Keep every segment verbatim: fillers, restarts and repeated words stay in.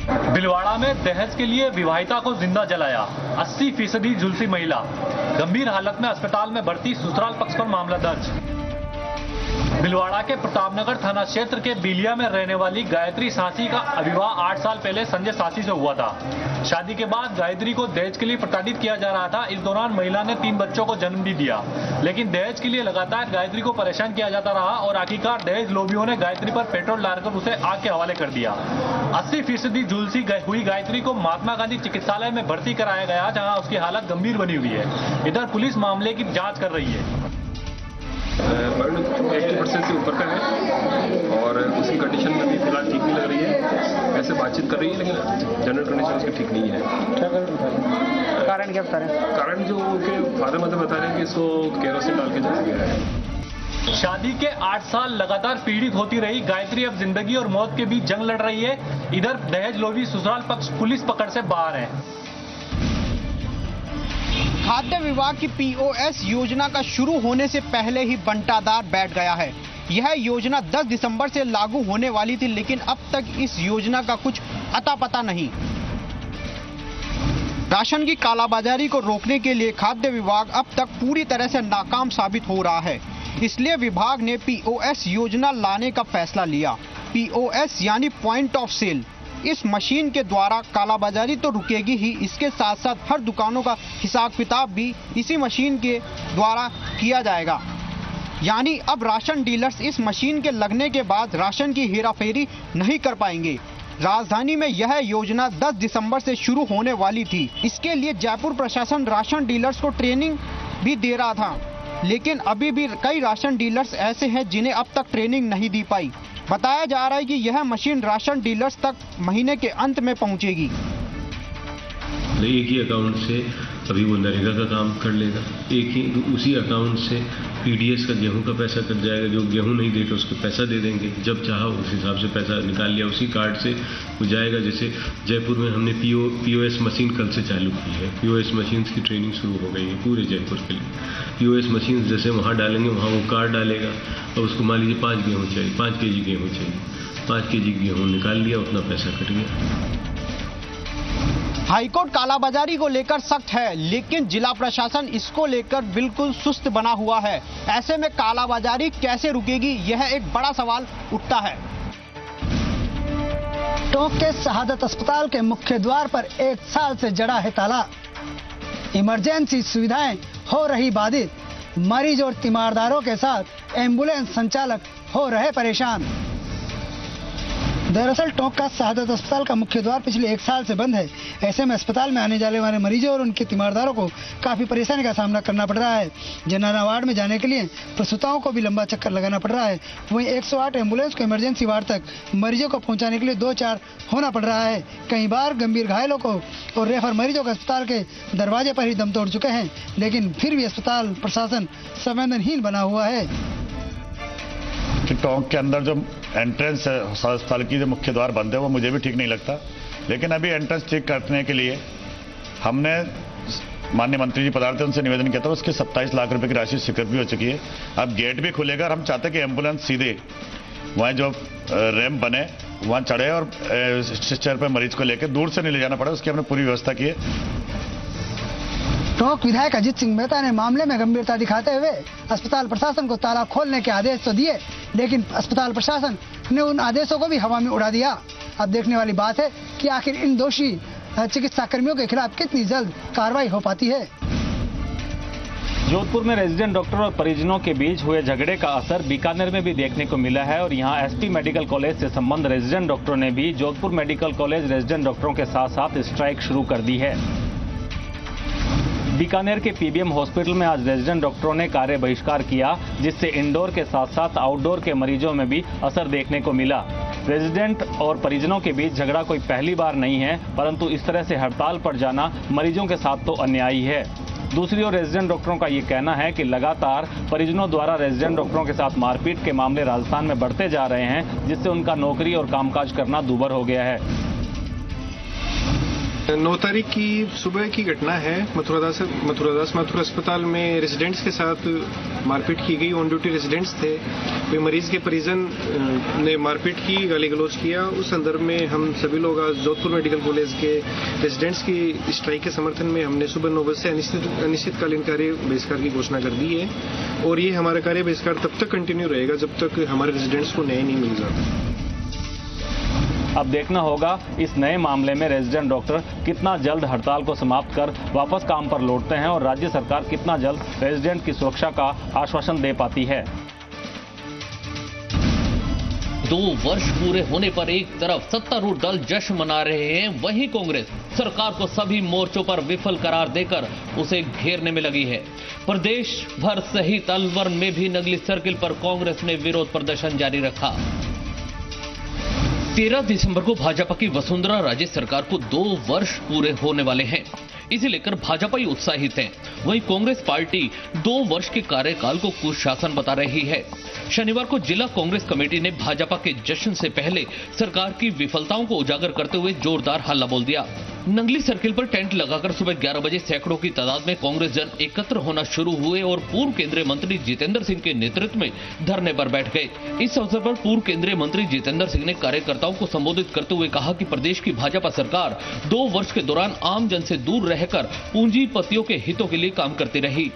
भीलवाड़ा में दहेज के लिए विवाहिता को जिंदा जलाया, अस्सी फीसदी झुलसी महिला, गंभीर हालत में अस्पताल में भर्ती, ससुराल पक्ष पर मामला दर्ज। भीलवाड़ा के प्रतापनगर थाना क्षेत्र के बिलिया में रहने वाली गायत्री सासी का विवाह आठ साल पहले संजय सासी से हुआ था। शादी के बाद गायत्री को दहेज के लिए प्रताड़ित किया जा रहा था। इस दौरान महिला ने तीन बच्चों को जन्म भी दिया, लेकिन दहेज के लिए लगातार गायत्री को परेशान किया जाता रहा और आखिरकार दहेज लोभियों ने गायत्री पर पेट्रोल डालकर उसे आग के हवाले कर दिया। अस्सी फीसदी झुलसी हुई गायत्री को महात्मा गांधी चिकित्सालय में भर्ती कराया गया, जहाँ उसकी हालत गंभीर बनी हुई है। इधर पुलिस मामले की जाँच कर रही है। अस्सी परसेंट से ऊपर का है और उसकी कंडीशन में भी फिलहाल ठीक नहीं लग रही है। ऐसे बातचीत कर रही है, लेकिन जनरल कंडीशन उसकी ठीक नहीं है। क्या कारण क्या बता रहे हैं? कारण जो उनके फादर मदर बता रहे हैं कि इसको केरोसिन डाल के जला गया है। शादी के आठ साल लगातार पीड़ित होती रही गायत्री अब जिंदगी और मौत के बीच जंग लड़ रही है। इधर दहेज लोभी ससुराल पक्ष पुलिस पकड़ से बाहर है। खाद्य विभाग की पीओएस योजना का शुरू होने से पहले ही बंटादार बैठ गया है। यह योजना दस दिसंबर से लागू होने वाली थी, लेकिन अब तक इस योजना का कुछ अता पता नहीं। राशन की कालाबाजारी को रोकने के लिए खाद्य विभाग अब तक पूरी तरह से नाकाम साबित हो रहा है। इसलिए विभाग ने पीओएस योजना लाने का फैसला लिया। पीओएस यानी पॉइंट ऑफ सेल। इस मशीन के द्वारा कालाबाजारी तो रुकेगी ही, इसके साथ साथ हर दुकानों का हिसाब किताब भी इसी मशीन के द्वारा किया जाएगा। यानी अब राशन डीलर्स इस मशीन के लगने के बाद राशन की हेराफेरी नहीं कर पाएंगे। राजधानी में यह योजना दस दिसंबर से शुरू होने वाली थी। इसके लिए जयपुर प्रशासन राशन डीलर्स को ट्रेनिंग भी दे रहा था, लेकिन अभी भी कई राशन डीलर्स ऐसे हैं जिन्हें अब तक ट्रेनिंग नहीं दी पाई। बताया जा रहा है कि यह मशीन राशन डीलर्स तक महीने के अंत में पहुंचेगी। एक ही अकाउंट से अभी वो नरेगा का काम कर लेगा, एक ही उसी अकाउंट से पीडीएस का गेहूं का पैसा कट जाएगा। जो गेहूं नहीं देगा उसको पैसा दे देंगे, जब चाहा उस हिसाब से पैसा निकाल लिया, उसी कार्ड से हो जाएगा। जैसे जयपुर में हमने पीओ पीओएस मशीन कल से चालू की है। पीओएस मशीन की ट्रेनिंग शुरू हो गई है पूरे जयपुर के लिए। पीओएस मशीन जैसे वहाँ डालेंगे वहाँ वो कार्ड डालेगा और उसको मान लीजिए पाँच गेहूँ चाहिए, पाँच के जी गेहूँ चाहिए, पाँच के जी गेहूँ निकाल लिया, उतना पैसा कट गया। हाईकोर्ट कालाबाजारी को लेकर सख्त है, लेकिन जिला प्रशासन इसको लेकर बिल्कुल सुस्त बना हुआ है। ऐसे में कालाबाजारी कैसे रुकेगी, यह एक बड़ा सवाल उठता है। टोंक के शहादत अस्पताल के मुख्य द्वार पर एक साल से जड़ा है ताला। इमरजेंसी सुविधाएं हो रही बाधित। मरीज और तीमारदारों के साथ एम्बुलेंस संचालक हो रहे परेशान। दरअसल टोंक का शहादत अस्पताल का मुख्य द्वार पिछले एक साल से बंद है। ऐसे में अस्पताल में आने जाने वाले मरीजों और उनके तीमारदारों को काफी परेशानी का सामना करना पड़ रहा है। जनाना वार्ड में जाने के लिए प्रसूताओं को भी लंबा चक्कर लगाना पड़ रहा है। वहीं एक सौ आठ एम्बुलेंस को इमरजेंसी वार्ड तक मरीजों को पहुंचाने के लिए दो चार होना पड़ रहा है। कई बार गंभीर घायलों को और रेफर मरीजों को अस्पताल के दरवाजे पर ही दम तोड़ चुके हैं, लेकिन फिर भी अस्पताल प्रशासन संवेदनहीन बना हुआ है। कि टोंक के अंदर जो एंट्रेंस है अस्पताल की, जो मुख्य द्वार बंद है, वो मुझे भी ठीक नहीं लगता। लेकिन अभी एंट्रेंस ठीक करने के लिए हमने माननीय मंत्री जी पधारे थे, उनसे निवेदन किया था। उसके सत्ताईस लाख रुपए की राशि स्वीकृत भी हो चुकी है। अब गेट भी खुलेगा और हम चाहते हैं कि एम्बुलेंस सीधे वहाँ जो रैंप बने वहाँ चढ़े और स्ट्रेचर पे मरीज को लेकर दूर से नहीं ले जाना पड़े, उसकी हमने पूरी व्यवस्था की है। टोंक विधायक अजीत सिंह मेहता ने मामले में गंभीरता दिखाते हुए अस्पताल प्रशासन को ताला खोलने के आदेश तो दिए, लेकिन अस्पताल प्रशासन ने उन आदेशों को भी हवा में उड़ा दिया। अब देखने वाली बात है कि आखिर इन दोषी चिकित्सा कर्मियों के खिलाफ कितनी जल्द कार्रवाई हो पाती है। जोधपुर में रेजिडेंट डॉक्टर और परिजनों के बीच हुए झगड़े का असर बीकानेर में भी देखने को मिला है और यहां एसपी मेडिकल कॉलेज से संबंध रेजिडेंट डॉक्टरों ने भी जोधपुर मेडिकल कॉलेज रेजिडेंट डॉक्टरों के साथ साथ स्ट्राइक शुरू कर दी है। बीकानेर के पीबीएम हॉस्पिटल में आज रेजिडेंट डॉक्टरों ने कार्य बहिष्कार किया, जिससे इंडोर के साथ साथ आउटडोर के मरीजों में भी असर देखने को मिला। रेजिडेंट और परिजनों के बीच झगड़ा कोई पहली बार नहीं है, परंतु इस तरह से हड़ताल पर जाना मरीजों के साथ तो अन्यायी है। दूसरी ओर रेजिडेंट डॉक्टरों का ये कहना है कि लगातार परिजनों द्वारा रेजिडेंट डॉक्टरों के साथ मारपीट के मामले राजस्थान में बढ़ते जा रहे हैं, जिससे उनका नौकरी और कामकाज करना दूभर हो गया है। नौ तारीख की सुबह की घटना है। मथुरादास मथुरादास माथुर अस्पताल में रेजिडेंट्स के साथ मारपीट की गई। ऑन ड्यूटी रेजिडेंट्स थे, वे मरीज के परिजन ने मारपीट की, गाली गलौज किया। उस संदर्भ में हम सभी लोग आज जोधपुर मेडिकल कॉलेज के रेजिडेंट्स की स्ट्राइक के समर्थन में हमने सुबह नौ बजे से अनिश्चित अनिश्चितकालीन कार्य बहिष्कार की घोषणा कर दी है और ये हमारा कार्य बहिष्कार तब तक कंटिन्यू रहेगा जब तक हमारे रेजिडेंट्स को न्याय नहीं मिल जाता। अब देखना होगा इस नए मामले में रेजिडेंट डॉक्टर कितना जल्द हड़ताल को समाप्त कर वापस काम पर लौटते हैं और राज्य सरकार कितना जल्द रेजिडेंट की सुरक्षा का आश्वासन दे पाती है। दो वर्ष पूरे होने पर एक तरफ सत्तारूढ़ दल जश्न मना रहे हैं, वहीं कांग्रेस सरकार को सभी मोर्चों पर विफल करार देकर उसे घेरने में लगी है। प्रदेश भर सहित अलवर में भी नगली सर्किल पर कांग्रेस ने विरोध प्रदर्शन जारी रखा। तेरह दिसंबर को भाजपा की वसुंधरा राजे सरकार को दो वर्ष पूरे होने वाले हैं, इसे लेकर भाजपा ही उत्साहित है। वहीं कांग्रेस पार्टी दो वर्ष के कार्यकाल को कुशासन बता रही है। शनिवार को जिला कांग्रेस कमेटी ने भाजपा के जश्न से पहले सरकार की विफलताओं को उजागर करते हुए जोरदार हल्ला बोल दिया। नंगली सर्किल पर टेंट लगाकर सुबह ग्यारह बजे सैकड़ों की तादाद में कांग्रेस जन एकत्र होना शुरू हुए और पूर्व केंद्रीय मंत्री जितेंद्र सिंह के नेतृत्व में धरने पर बैठ गए। इस अवसर पर पूर्व केंद्रीय मंत्री जितेंद्र सिंह ने कार्यकर्ताओं को संबोधित करते हुए कहा कि प्रदेश की भाजपा सरकार दो वर्ष के दौरान आम जन से दूर रहकर पूंजीपतियों के हितों के लिए काम करती रही।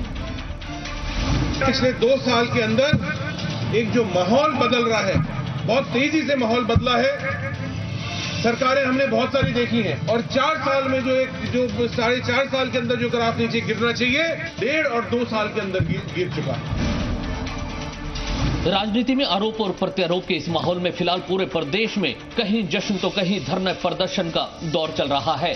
पिछले दो साल के अंदर एक जो माहौल बदल रहा है, बहुत तेजी से माहौल बदला है। सरकारें हमने बहुत सारी देखी हैं और चार साल में जो एक जो साढ़े चार साल के अंदर जो ग्राफ नीचे गिरना चाहिए, डेढ़ और दो साल के अंदर गिर, गिर चुका है। राजनीति में आरोप और प्रत्यारोप के इस माहौल में फिलहाल पूरे प्रदेश में कहीं जश्न तो कहीं धरना प्रदर्शन का दौर चल रहा है।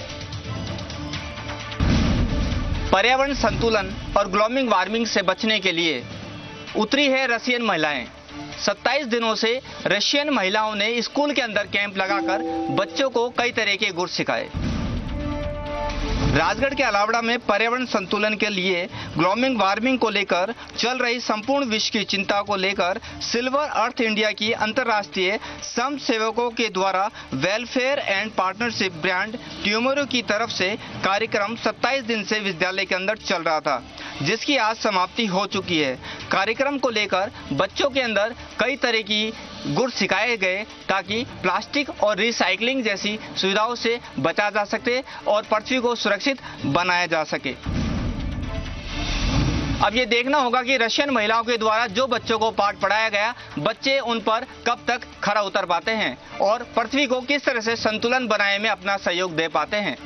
पर्यावरण संतुलन और ग्लोबल वार्मिंग से बचने के लिए उतरी है रशियन महिलाएं। सत्ताईस दिनों से रशियन महिलाओं ने स्कूल के अंदर कैंप लगाकर बच्चों को कई तरह के गुर सिखाए। राजगढ़ के अलावड़ा में पर्यावरण संतुलन के लिए ग्लोबल वार्मिंग को लेकर चल रही संपूर्ण विश्व की चिंता को लेकर सिल्वर अर्थ इंडिया की अंतर्राष्ट्रीय सम सेवकों के द्वारा welfare and partnership brand tomorrow की तरफ से कार्यक्रम सत्ताईस दिन से विद्यालय के अंदर चल रहा था, जिसकी आज समाप्ति हो चुकी है। कार्यक्रम को लेकर बच्चों के अंदर कई तरह की गुर सिखाए गए ताकि प्लास्टिक और रिसाइकलिंग जैसी सुविधाओं से बचा जा सके और पृथ्वी को सुरक्षित बनाया जा सके। अब ये देखना होगा कि रशियन महिलाओं के द्वारा जो बच्चों को पाठ पढ़ाया गया, बच्चे उन पर कब तक खरा उतर पाते हैं और पृथ्वी को किस तरह से संतुलन बनाने में अपना सहयोग दे पाते हैं।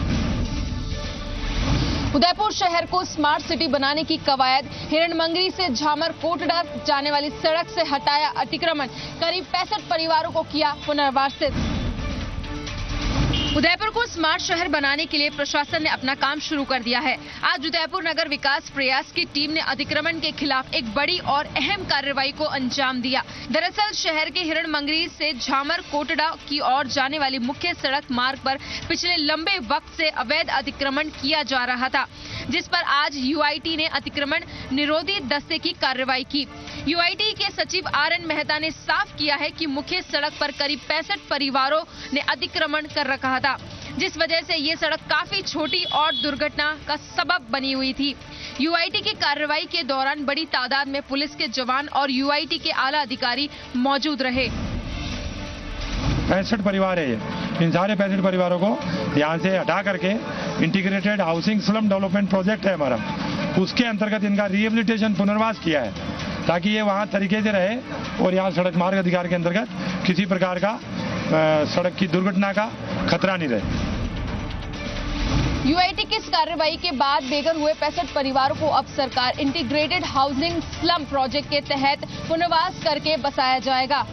उदयपुर शहर को स्मार्ट सिटी बनाने की कवायद, हिरणमंगरी से झामर कोटड़ा जाने वाली सड़क से हटाया अतिक्रमण, करीब पैंसठ परिवारों को किया पुनर्वासित। उदयपुर को स्मार्ट शहर बनाने के लिए प्रशासन ने अपना काम शुरू कर दिया है। आज उदयपुर नगर विकास प्रयास की टीम ने अतिक्रमण के खिलाफ एक बड़ी और अहम कार्रवाई को अंजाम दिया। दरअसल शहर के हिरणमंगरी से झामर कोटड़ा की ओर जाने वाली मुख्य सड़क मार्ग पर पिछले लंबे वक्त से अवैध अतिक्रमण किया जा रहा था, जिस पर आज यूआईटी ने अतिक्रमण निरोधी दस्ते की कार्रवाई की। यूआईटी के सचिव आर एन मेहता ने साफ किया है कि मुख्य सड़क पर करीब पैंसठ परिवारों ने अतिक्रमण कर रखा था, जिस वजह से ये सड़क काफी छोटी और दुर्घटना का सबब बनी हुई थी। यूआईटी की कार्रवाई के दौरान बड़ी तादाद में पुलिस के जवान और यूआईटी के आला अधिकारी मौजूद रहे। पैंसठ परिवार है ये, इन सारे पैंसठ परिवारों को यहाँ से हटा करके integrated housing slum development project है हमारा, उसके अंतर्गत इनका रिहेबिलिटेशन पुनर्वास किया है ताकि ये वहाँ तरीके से रहे और यहाँ सड़क मार्ग अधिकार के अंतर्गत किसी प्रकार का सड़क की दुर्घटना का खतरा नहीं रहे। यूआईटी की इस कार्रवाई के बाद बेघर हुए पैंसठ परिवारों को अब सरकार इंटीग्रेटेड हाउसिंग स्लम प्रोजेक्ट के तहत पुनर्वास करके बसाया जाएगा।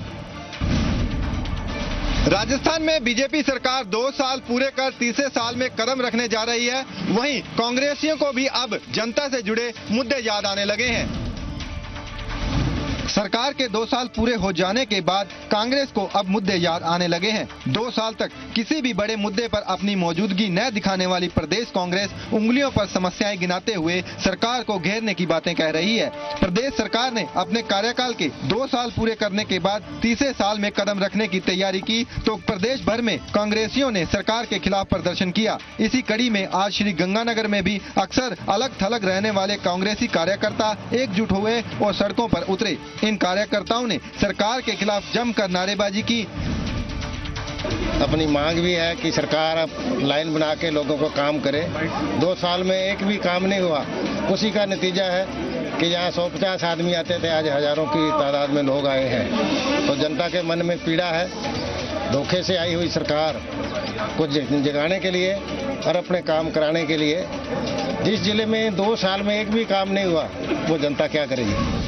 राजस्थान में बीजेपी सरकार दो साल पूरे कर तीसरे साल में कदम रखने जा रही है। वहीं कांग्रेसियों को भी अब जनता से जुड़े मुद्दे याद आने लगे हैं। सरकार के दो साल पूरे हो जाने के बाद कांग्रेस को अब मुद्दे याद आने लगे हैं। दो साल तक किसी भी बड़े मुद्दे पर अपनी मौजूदगी न दिखाने वाली प्रदेश कांग्रेस उंगलियों पर समस्याएं गिनाते हुए सरकार को घेरने की बातें कह रही है। प्रदेश सरकार ने अपने कार्यकाल के दो साल पूरे करने के बाद तीसरे साल में कदम रखने की तैयारी की तो प्रदेश भर में कांग्रेसियों ने सरकार के खिलाफ प्रदर्शन किया। इसी कड़ी में आज श्री गंगानगर में भी अक्सर अलग थलग रहने वाले कांग्रेसी कार्यकर्ता एकजुट हुए और सड़कों पर उतरे। इन कार्यकर्ताओं ने सरकार के खिलाफ जमकर नारेबाजी की। अपनी मांग भी है कि सरकार अब लाइन बना के लोगों को काम करे। दो साल में एक भी काम नहीं हुआ। उसी का नतीजा है कि जहाँ सौ पचास आदमी आते थे आज हजारों की तादाद में लोग आए हैं। तो जनता के मन में पीड़ा है। धोखे से आई हुई सरकार को जगाने के लिए और अपने काम कराने के लिए जिस जिले में दो साल में एक भी काम नहीं हुआ वो जनता क्या करेगी।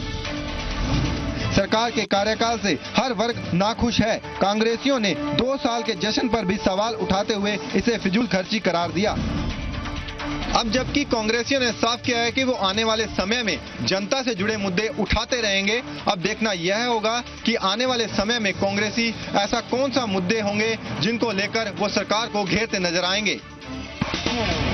सरकार के कार्यकाल से हर वर्ग नाखुश है। कांग्रेसियों ने दो साल के जश्न पर भी सवाल उठाते हुए इसे फिजूल खर्ची करार दिया। अब जबकि कांग्रेसियों ने साफ किया है कि वो आने वाले समय में जनता से जुड़े मुद्दे उठाते रहेंगे, अब देखना यह होगा कि आने वाले समय में कांग्रेसी ऐसा कौन सा मुद्दे होंगे जिनको लेकर वो सरकार को घेरते नजर आएंगे।